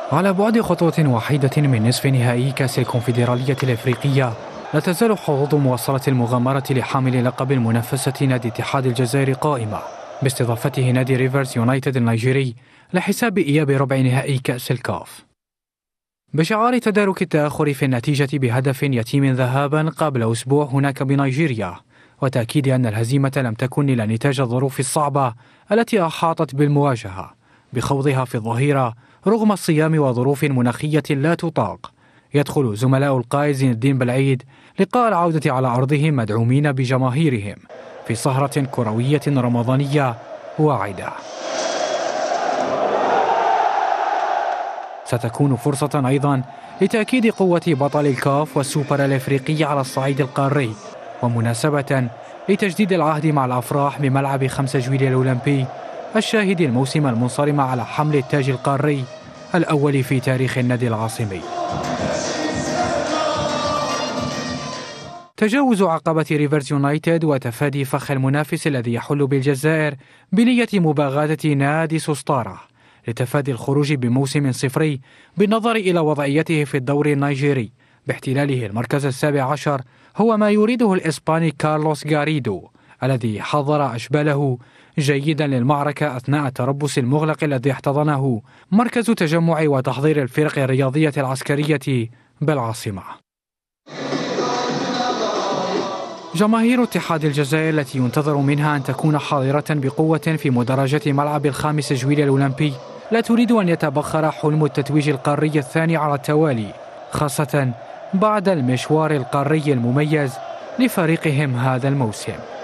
على بعد خطوة وحيدة من نصف نهائي كأس الكونفدرالية الإفريقية، لا تزال حظوظ مواصلة المغامرة لحامل لقب المنافسة نادي اتحاد الجزائر قائمة باستضافته نادي ريفرز يونايتد النيجيري لحساب إياب ربع نهائي كأس الكاف، بشعار تدارك التأخر في النتيجة بهدف يتيم ذهابا قبل أسبوع هناك بنيجيريا، وتأكيد أن الهزيمة لم تكن إلا نتاج الظروف الصعبة التي أحاطت بالمواجهة بخوضها في الظهيرة رغم الصيام وظروف مناخية لا تطاق. يدخل زملاء القائد زين الدين بالعيد لقاء العودة على أرضهم مدعومين بجماهيرهم في سهرة كروية رمضانية واعدة. ستكون فرصة أيضا لتأكيد قوة بطل الكاف والسوبر الإفريقي على الصعيد القاري، ومناسبة لتجديد العهد مع الأفراح بملعب 5 جويلية الأولمبي الشاهد الموسم المنصرم على حمل التاج القاري الأول في تاريخ النادي العاصمي. تجاوز عقبة ريفرز يونايتد وتفادي فخ المنافس الذي يحل بالجزائر بنية مباغتة نادي سوستارة لتفادي الخروج بموسم صفري بالنظر إلى وضعيته في الدوري النيجيري باحتلاله المركز 17 هو ما يريده الإسباني كارلوس غاريدو الذي حضر أشباله جيدا للمعركة أثناء التربص المغلق الذي احتضنه مركز تجمع وتحضير الفرق الرياضية العسكرية بالعاصمة. جماهير اتحاد الجزائر التي ينتظر منها أن تكون حاضرة بقوة في مدرجة ملعب 5 جويلية الأولمبي لا تريد أن يتبخر حلم التتويج القاري الثاني على التوالي، خاصة بعد المشوار القاري المميز لفريقهم هذا الموسم.